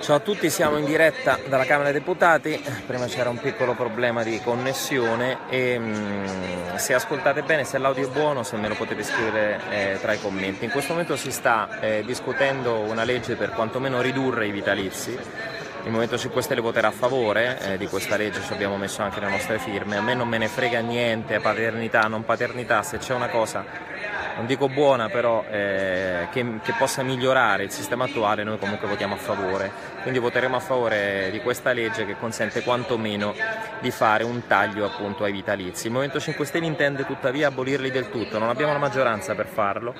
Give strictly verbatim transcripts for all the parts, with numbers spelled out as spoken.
Ciao a tutti, siamo in diretta dalla Camera dei Deputati. Prima c'era un piccolo problema di connessione e mh, se ascoltate bene, se l'audio è buono, se me lo potete scrivere eh, tra i commenti. In questo momento si sta eh, discutendo una legge per quantomeno ridurre i vitalizi. Il Movimento cinque Stelle voterà a favore eh, di questa legge, ci abbiamo messo anche le nostre firme. A me non me ne frega niente, paternità, non paternità, se c'è una cosa, non dico buona, però eh, che, che possa migliorare il sistema attuale, noi comunque votiamo a favore. Quindi voteremo a favore di questa legge che consente quantomeno di fare un taglio appunto ai vitalizi. Il Movimento cinque Stelle intende tuttavia abolirli del tutto, non abbiamo la maggioranza per farlo.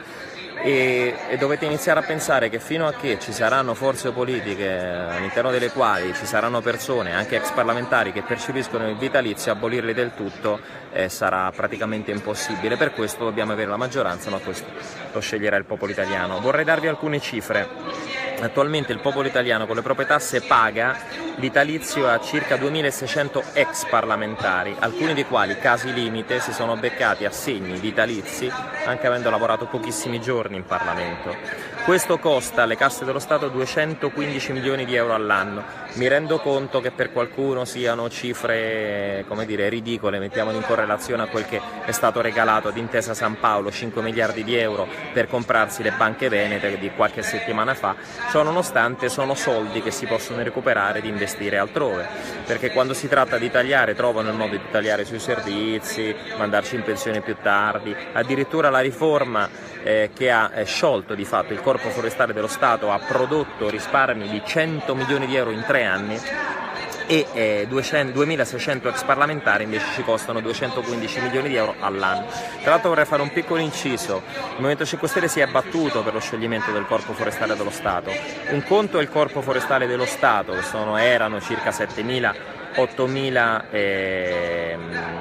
E, e dovete iniziare a pensare che fino a che ci saranno forze politiche all'interno delle quali ci saranno persone, anche ex parlamentari, che percepiscono il vitalizio, abolirli del tutto eh, sarà praticamente impossibile. Per questo dobbiamo avere la maggioranza, ma questo lo sceglierà il popolo italiano. Vorrei darvi alcune cifre. Attualmente il popolo italiano con le proprie tasse paga vitalizio a circa duemilaseicento ex parlamentari, alcuni dei quali, casi limite, si sono beccati assegni vitalizi anche avendo lavorato pochissimi giorni in Parlamento. Questo costa alle casse dello Stato duecentoquindici milioni di euro all'anno. Mi rendo conto che per qualcuno siano cifre, come dire, ridicole, mettiamole in correlazione a quel che è stato regalato ad Intesa San Paolo, cinque miliardi di euro per comprarsi le banche venete di qualche settimana fa. Ciò nonostante sono soldi che si possono recuperare ed investire altrove, perché quando si tratta di tagliare trovano il modo di tagliare sui servizi, mandarci in pensione più tardi. Addirittura la riforma eh, che ha eh, sciolto di fatto il Corpo Forestale dello Stato ha prodotto risparmi di cento milioni di euro in tre anni e eh, duemilaseicento ex parlamentari invece ci costano duecentoquindici milioni di euro all'anno. Tra l'altro vorrei fare un piccolo inciso: il Movimento cinque Stelle si è battuto per lo scioglimento del Corpo Forestale dello Stato. Un conto è il Corpo Forestale dello Stato, che sono, erano circa settemila ottomila eh,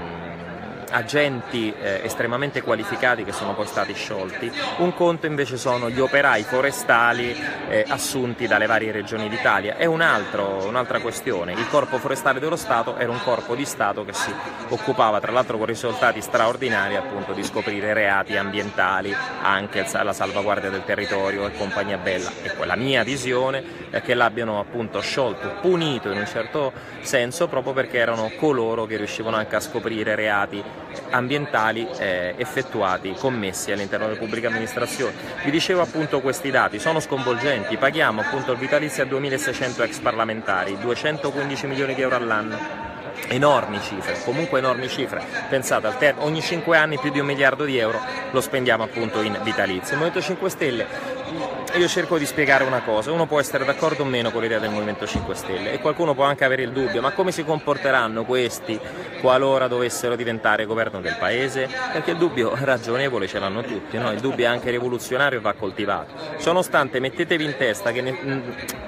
agenti eh, estremamente qualificati che sono poi stati sciolti. Un conto invece sono gli operai forestali eh, assunti dalle varie regioni d'Italia. È un altro, un'altra questione. Il Corpo Forestale dello Stato era un corpo di Stato che si occupava, tra l'altro con risultati straordinari, appunto di scoprire reati ambientali, anche la salvaguardia del territorio e compagnia bella. Ecco, la mia visione è che l'abbiano appunto sciolto, punito in un certo senso, proprio perché erano coloro che riuscivano anche a scoprire reati ambientali eh, effettuati, commessi all'interno delle pubbliche amministrazioni. Vi dicevo appunto questi dati, sono sconvolgenti. Paghiamo appunto il vitalizio a duemilaseicento ex parlamentari, duecentoquindici milioni di euro all'anno. Enormi cifre, comunque enormi cifre. Pensate, al ter- ogni cinque anni più di un miliardo di euro lo spendiamo appunto in vitalizio. Il Movimento cinque Stelle, io cerco di spiegare una cosa: uno può essere d'accordo o meno con l'idea del Movimento cinque Stelle e qualcuno può anche avere il dubbio, ma come si comporteranno questi qualora dovessero diventare governo del paese? Perché il dubbio ragionevole ce l'hanno tutti, no? Il dubbio è anche rivoluzionario e va coltivato. Ciononostante, mettetevi in testa che ne-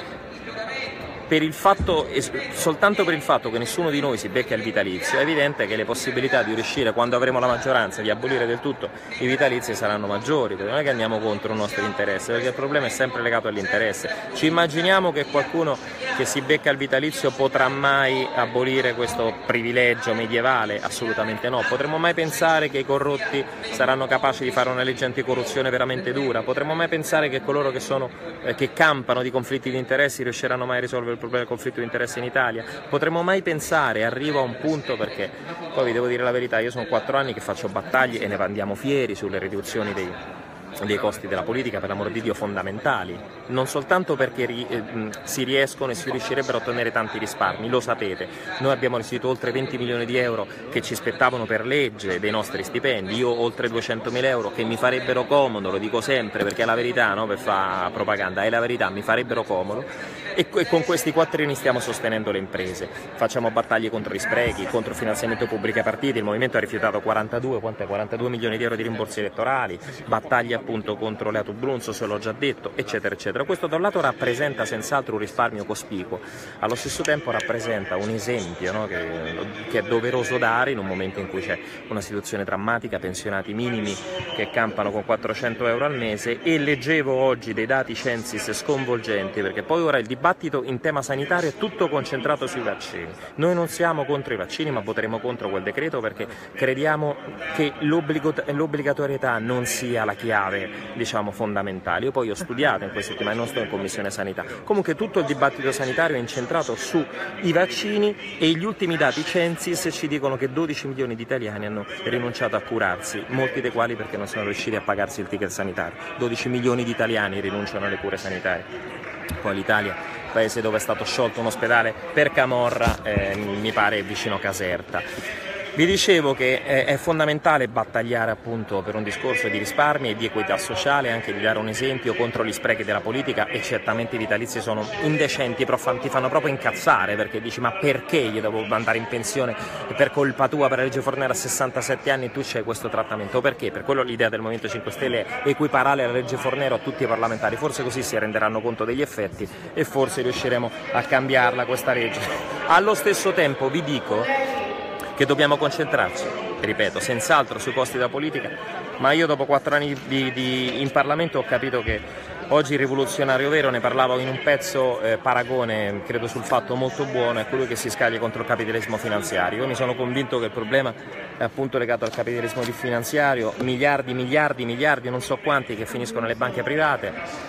Per il fatto, soltanto per il fatto che nessuno di noi si becca il vitalizio, è evidente che le possibilità di riuscire, quando avremo la maggioranza, di abolire del tutto i vitalizi saranno maggiori, perché non è che andiamo contro il nostro interesse, perché il problema è sempre legato all'interesse. Ci immaginiamo che qualcuno che si becca il vitalizio potrà mai abolire questo privilegio medievale? Assolutamente no. Potremmo mai pensare che i corrotti saranno capaci di fare una legge anticorruzione veramente dura? Potremmo mai pensare che coloro che, sono, eh, che campano di conflitti di interessi riusciranno mai a risolvere il problema del conflitto di interesse in Italia? Potremmo mai pensare, arrivo a un punto, perché poi vi devo dire la verità, io sono quattro anni che faccio battaglie e ne andiamo fieri sulle riduzioni dei dei costi della politica, per l'amor di Dio, fondamentali, non soltanto perché ri, eh, si riescono e si riuscirebbero a ottenere tanti risparmi, lo sapete, noi abbiamo restituito oltre venti milioni di euro che ci spettavano per legge dei nostri stipendi, io oltre duecentomila euro che mi farebbero comodo, lo dico sempre perché è la verità, no? Per fare propaganda, è la verità, mi farebbero comodo, e, e con questi quattrini stiamo sostenendo le imprese, facciamo battaglie contro gli sprechi, contro il finanziamento pubblico ai partiti. Il Movimento ha rifiutato quarantadue, quarantadue milioni di euro di rimborsi elettorali, battaglie appunto contro l'E A T U Brunzo, se l'ho già detto, eccetera eccetera. Questo da un lato rappresenta senz'altro un risparmio cospicuo, allo stesso tempo rappresenta un esempio, no? che, che è doveroso dare in un momento in cui c'è una situazione drammatica, pensionati minimi che campano con quattrocento euro al mese. E leggevo oggi dei dati Censis sconvolgenti, perché poi ora il dibattito in tema sanitario è tutto concentrato sui vaccini. Noi non siamo contro i vaccini, ma voteremo contro quel decreto perché crediamo che l'obbligatorietà non sia la chiave aree, diciamo, fondamentali. Io poi ho studiato in queste settimane, non sto in commissione sanità. Comunque tutto il dibattito sanitario è incentrato sui vaccini e gli ultimi dati Censis ci dicono che dodici milioni di italiani hanno rinunciato a curarsi, molti dei quali perché non sono riusciti a pagarsi il ticket sanitario. dodici milioni di italiani rinunciano alle cure sanitarie. Poi l'Italia, paese dove è stato sciolto un ospedale per camorra, eh, mi pare vicino Caserta. Vi dicevo che è fondamentale battagliare appunto per un discorso di risparmi e di equità sociale, anche di dare un esempio contro gli sprechi della politica, e certamente i vitalizi sono indecenti, però ti fanno proprio incazzare, perché dici ma perché io devo andare in pensione per colpa tua per la legge Fornero a sessantasette anni e tu c'hai questo trattamento? Perché? Per quello l'idea del Movimento cinque Stelle è equiparare la legge Fornero a tutti i parlamentari, forse così si renderanno conto degli effetti e forse riusciremo a cambiarla questa legge. Allo stesso tempo vi dico che dobbiamo concentrarci, ripeto, senz'altro sui costi della politica, ma io dopo quattro anni di, di, in Parlamento ho capito che oggi il rivoluzionario vero, ne parlavo in un pezzo, eh, paragone, credo sul fatto molto buono, è quello che si scaglia contro il capitalismo finanziario. Io mi sono convinto che il problema è appunto legato al capitalismo finanziario, miliardi, miliardi, miliardi, non so quanti, che finiscono nelle banche private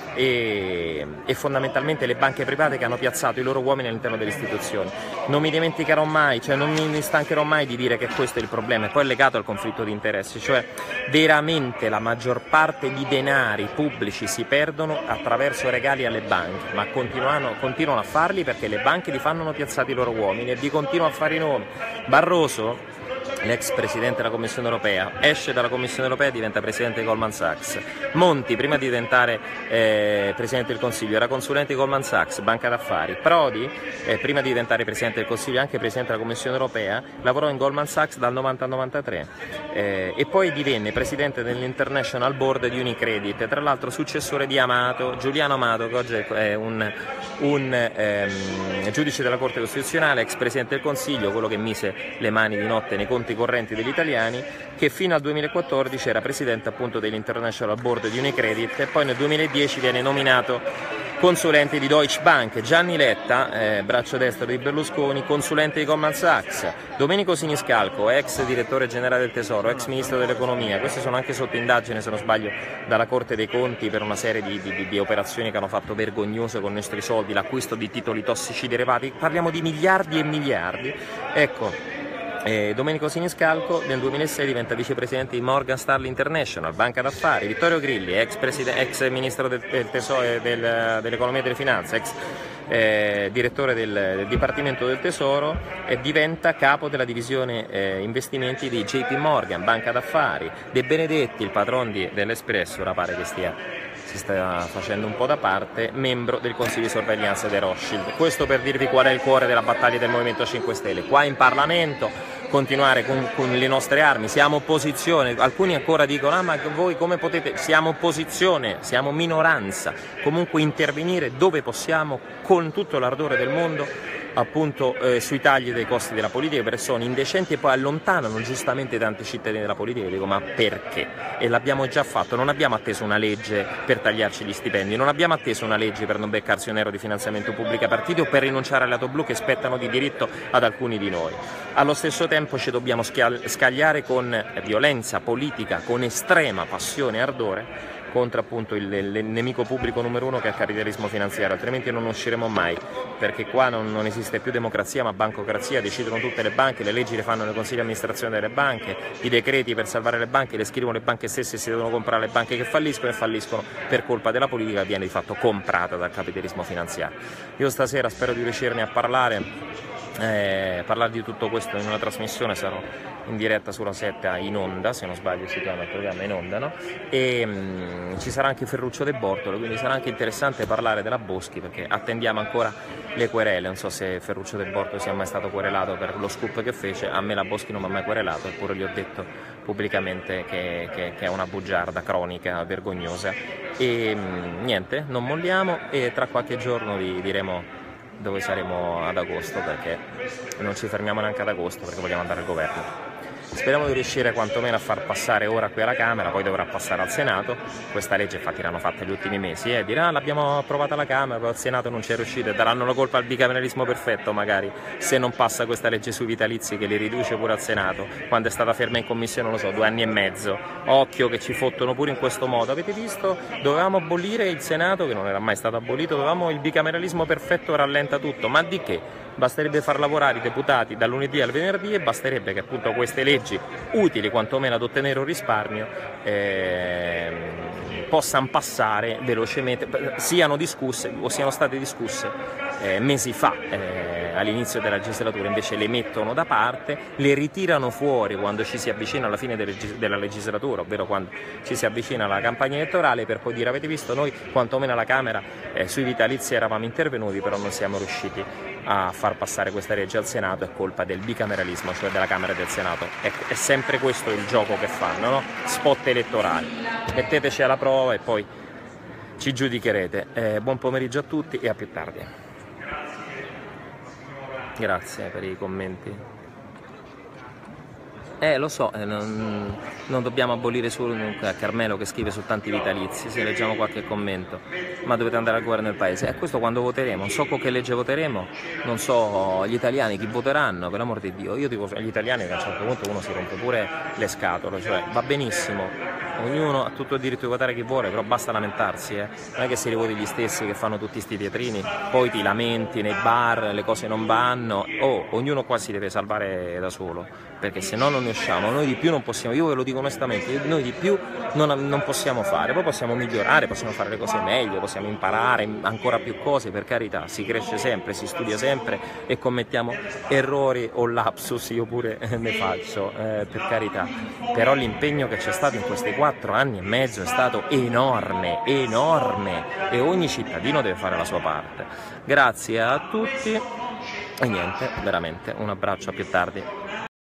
e, e fondamentalmente le banche private che hanno piazzato i loro uomini all'interno delle istituzioni. Non mi dimenticherò mai, cioè non mi stancherò mai di dire che questo è il problema, e poi è legato al conflitto di interessi, cioè veramente la maggior parte di denari pubblici si perdono attraverso regali alle banche, ma continuano, continuano a farli perché le banche li fanno, hanno piazzato i loro uomini e vi continuano a fare i nomi. Barroso, l'ex presidente della Commissione Europea, esce dalla Commissione Europea e diventa presidente di Goldman Sachs. Monti, prima di diventare eh, presidente del Consiglio, era consulente di Goldman Sachs, banca d'affari. Prodi, eh, prima di diventare presidente del Consiglio, anche presidente della Commissione Europea, lavorò in Goldman Sachs dal novanta al novantatré eh, e poi divenne presidente dell'International Board di Unicredit, tra l'altro successore di Amato, Giuliano Amato, che oggi è un, un ehm, giudice della Corte Costituzionale, ex presidente del Consiglio, quello che mise le mani di notte nei conti correnti degli italiani, che fino al duemilaquattordici era presidente appunto dell'International Board di Unicredit e poi nel duemiladieci viene nominato consulente di Deutsche Bank. Gianni Letta, eh, braccio destro di Berlusconi, consulente di Goldman Sachs. Domenico Siniscalco, ex direttore generale del Tesoro, ex ministro dell'Economia. Questi sono anche sotto indagine, se non sbaglio, dalla Corte dei Conti per una serie di, di, di operazioni che hanno fatto vergognose con i nostri soldi, l'acquisto di titoli tossici derivati. Parliamo di miliardi e miliardi. Ecco. Eh, Domenico Siniscalco nel duemilasei diventa vicepresidente di Morgan Stanley International, banca d'affari. Vittorio Grilli, ex, ex ministro del, del tesoro, del, dell'economia e delle finanze, ex eh, direttore del, del Dipartimento del Tesoro, e diventa capo della divisione eh, investimenti di J P Morgan, banca d'affari. De Benedetti, il patron di, dell'Espresso, ora pare che stia si sta facendo un po' da parte, membro del Consiglio di sorveglianza dei Rothschild. Questo per dirvi qual è il cuore della battaglia del Movimento cinque Stelle. Qua in Parlamento continuare con, con le nostre armi, siamo opposizione, alcuni ancora dicono ah ma voi come potete, siamo opposizione, siamo minoranza, comunque intervenire dove possiamo con tutto l'ardore del mondo appunto eh, sui tagli dei costi della politica, perché sono indecenti e poi allontanano giustamente tanti cittadini dalla politica. Dico ma perché? E l'abbiamo già fatto, non abbiamo atteso una legge per tagliarci gli stipendi, non abbiamo atteso una legge per non beccarsi un euro di finanziamento pubblico a partiti o per rinunciare alle auto blu che spettano di diritto ad alcuni di noi. Allo stesso tempo ci dobbiamo scagliare con violenza politica, con estrema passione e ardore contro appunto il, il nemico pubblico numero uno che è il capitalismo finanziario, altrimenti non usciremo mai, perché qua non, non esiste più democrazia ma bancocrazia, decidono tutte le banche, le leggi le fanno nei consigli di amministrazione delle banche, i decreti per salvare le banche le scrivono le banche stesse e si devono comprare le banche che falliscono e falliscono per colpa della politica che viene di fatto comprata dal capitalismo finanziario. Io stasera spero di riuscirne a parlare, eh, parlare di tutto questo in una trasmissione, sarò in diretta sulla sette in onda, se non sbaglio si chiama il programma in onda, no? E mh, ci sarà anche Ferruccio De Bortolo, quindi sarà anche interessante parlare della Boschi perché attendiamo ancora le querele. Non so se Ferruccio De Bortolo sia mai stato querelato per lo scoop che fece, a me la Boschi non mi ha mai querelato, eppure gli ho detto pubblicamente che, che, che è una bugiarda cronica vergognosa. E mh, niente, non molliamo e tra qualche giorno vi diremo dove saremo ad agosto, perché non ci fermiamo neanche ad agosto perché vogliamo andare al governo. Speriamo di riuscire quantomeno a far passare ora qui alla Camera, poi dovrà passare al Senato. Questa legge infatti l'hanno fatta gli ultimi mesi, e eh, dirà ah, l'abbiamo approvata alla Camera, poi al Senato non ci è riuscito, e daranno la colpa al bicameralismo perfetto magari, se non passa questa legge sui vitalizi che li riduce pure al Senato, quando è stata ferma in commissione, non lo so, due anni e mezzo. Occhio che ci fottono pure in questo modo. Avete visto? Dovevamo abolire il Senato, che non era mai stato abolito, dovevamo il bicameralismo perfetto rallenta tutto, ma di che? Basterebbe far lavorare i deputati dal lunedì al venerdì e basterebbe che appunto queste leggi, utili quantomeno ad ottenere un risparmio, eh, possano passare velocemente, siano discusse o siano state discusse eh, mesi fa, eh, all'inizio della legislatura. Invece le mettono da parte, le ritirano fuori quando ci si avvicina alla fine della legislatura, ovvero quando ci si avvicina alla campagna elettorale, per poi dire avete visto, noi quantomeno alla Camera eh, sui vitalizi eravamo intervenuti, però non siamo riusciti a far passare questa legge al Senato, è colpa del bicameralismo, cioè della Camera e del Senato. È, è sempre questo il gioco che fanno, no? Spot elettorali. Metteteci alla prova e poi ci giudicherete. Eh, buon pomeriggio a tutti e a più tardi. Grazie per i commenti. Eh, lo so, eh, non, non dobbiamo abolire solo a Carmelo che scrive su tanti vitalizi, se leggiamo qualche commento, ma dovete andare al governo del paese. E questo quando voteremo, non so con che legge voteremo, non so gli italiani chi voteranno, per l'amor di Dio. Io dico agli italiani che a un certo punto uno si rompe pure le scatole, cioè va benissimo, ognuno ha tutto il diritto di votare chi vuole, però basta lamentarsi, eh. Non è che si rivoti gli stessi che fanno tutti sti teatrini, poi ti lamenti nei bar, le cose non vanno, oh, ognuno qua si deve salvare da solo, perché se no non ne usciamo. Noi di più non possiamo, io ve lo dico onestamente, noi di più non, non possiamo fare, poi possiamo migliorare, possiamo fare le cose meglio, possiamo imparare ancora più cose, per carità, si cresce sempre, si studia sempre e commettiamo errori o lapsus, io pure ne faccio, eh, per carità, però l'impegno che c'è stato in questi quattro anni e mezzo è stato enorme, enorme, e ogni cittadino deve fare la sua parte. Grazie a tutti e niente, veramente un abbraccio, a più tardi.